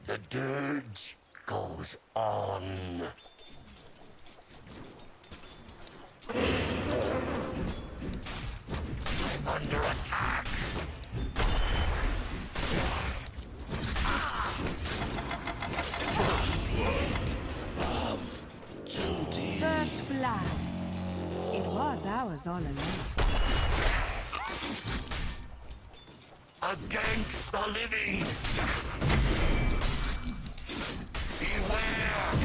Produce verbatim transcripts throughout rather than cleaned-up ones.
The dirge goes on. I'm under attack. Of duty. First blood. It was ours all along. Against the living. Beware.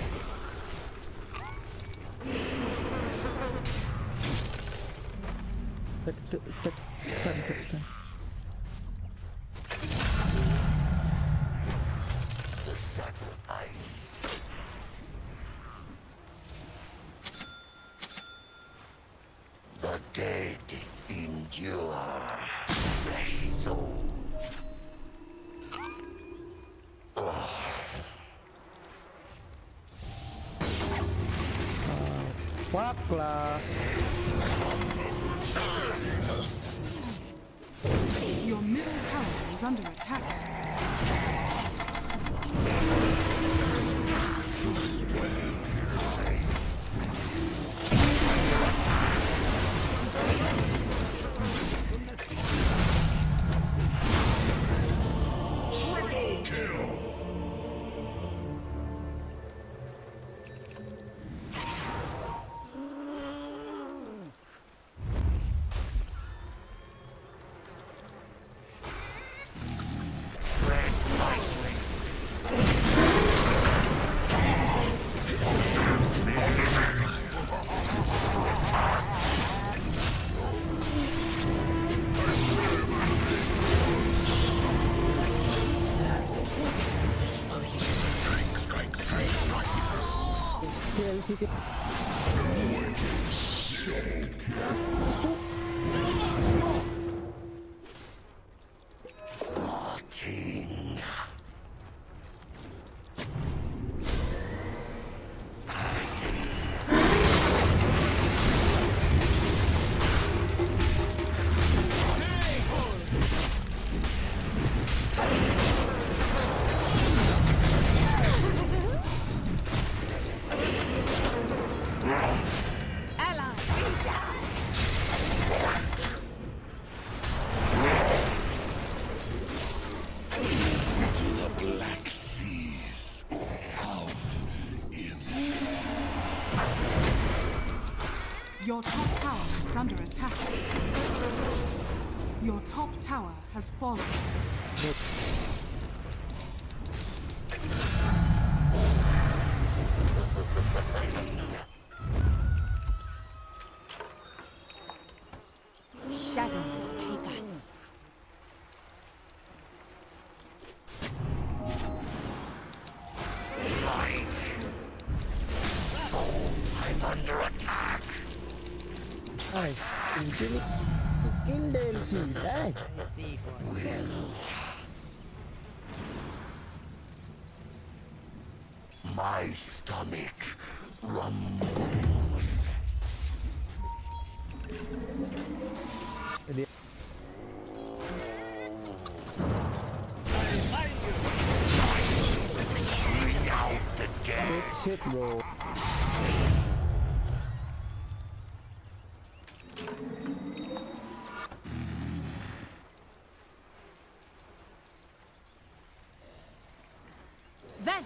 Yes. The sacrifice. The dead endure. Flesh soul. Fuck lah. Your middle tower is under attack. Triple kill. Rotting. Your top tower is under attack. Your top tower has fallen. Shadows take us. Light. Soul, I'm under attack. Ay, ini kill them sih, ay. Will. My stomach rumbles. Jadi Bring out the dead. shit bro. Then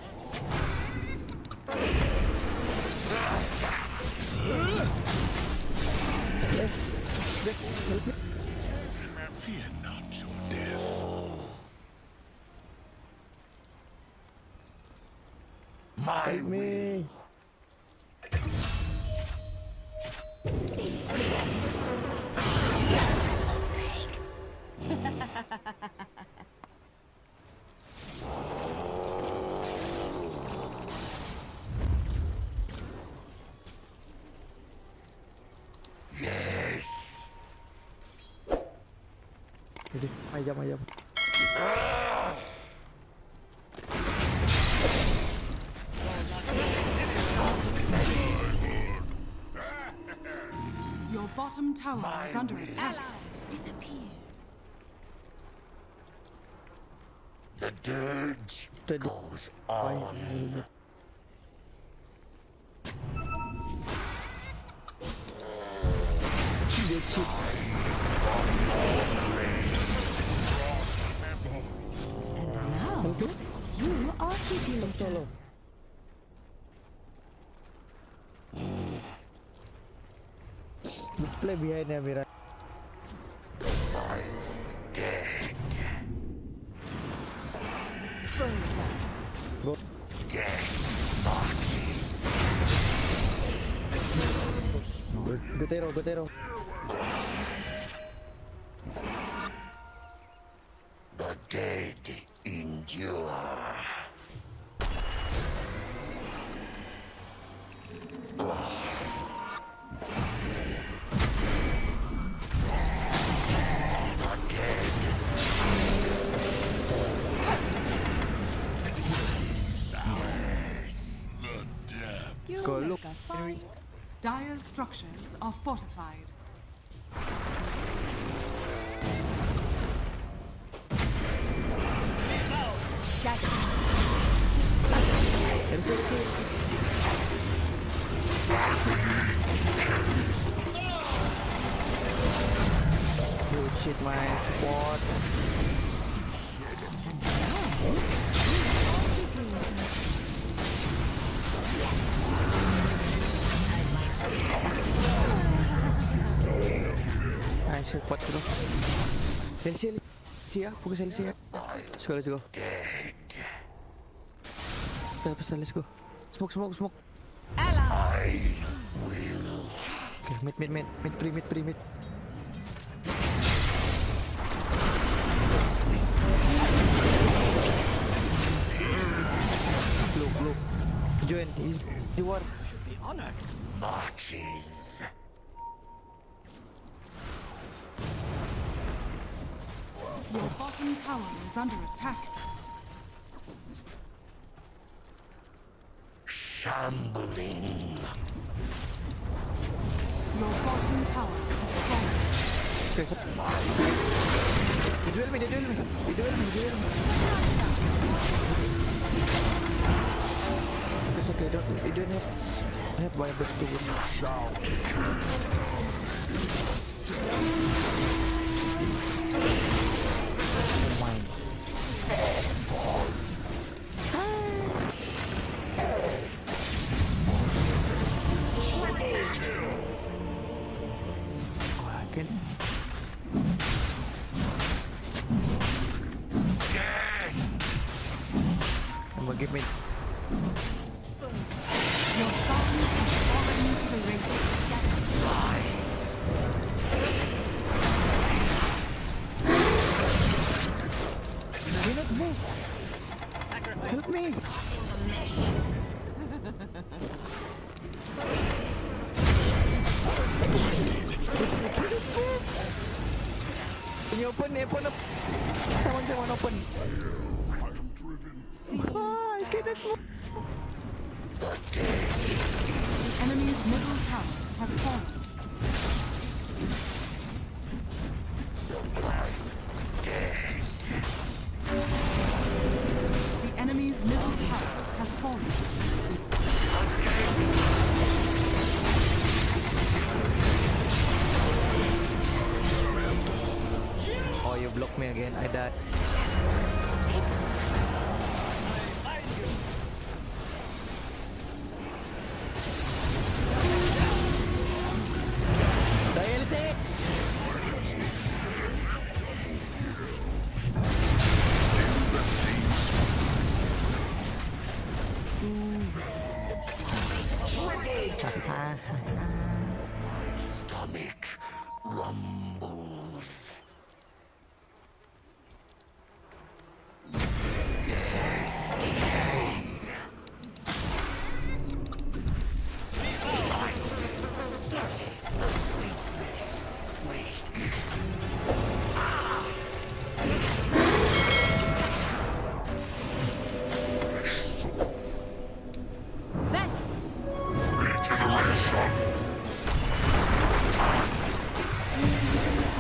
Fear not your death. My Help me. Yes. Jadi ayam ayam. your bottom tower My is under will. attack. Allies disappear. The dirge Tadi. goes on. Dia cheat. And now, you are hitting Tolong. Display behind ya, Mira. My dead. Go. Dead bodies. Gotero, Gotero. The dead endure. You Go make look. a fine Dire's structures are fortified. Let's see, let's see, let's see. Good shit, my support. Nice, support dulu. Let's see, let's see ya, fokus let's see ya. Let's go, let's go. Kita pesan, let's go. Smoke, smoke, smoke. ally. Okay, mid, mid, mid, mid, pre, mid, pre, mid. Look, look. Join, he's the war. Marches. Your bottom tower is under attack. Shambling. Your bottom tower has fallen. Okay, dia duel me, dia duel me. Dia duel me, dia duel me. It's okay, don't, you don't have, have by the two. Oh my. Oh, I can. I'm gonna give me. Your shrine has fallen to the radiant. Do not move. Help me. Can you open? Open up. Someone, someone open. Ah, I cannot move. The enemy's middle tower has fallen. The enemy's middle tower has fallen. Oh, you blocked me again. I died. D L C. Stomach rumbles. Yes, decay. Light. The sleepless wake. Then Regeneration.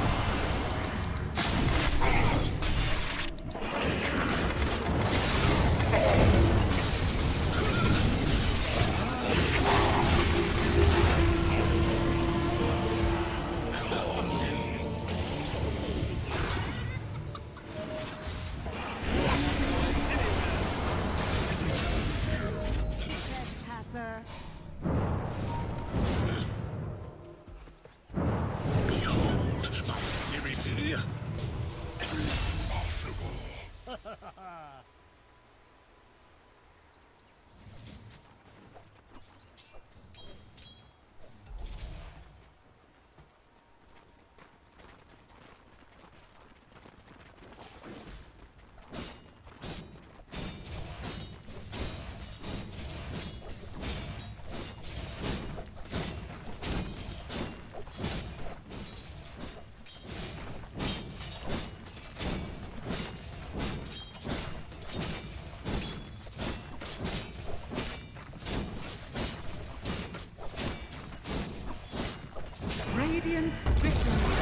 Radiant victory.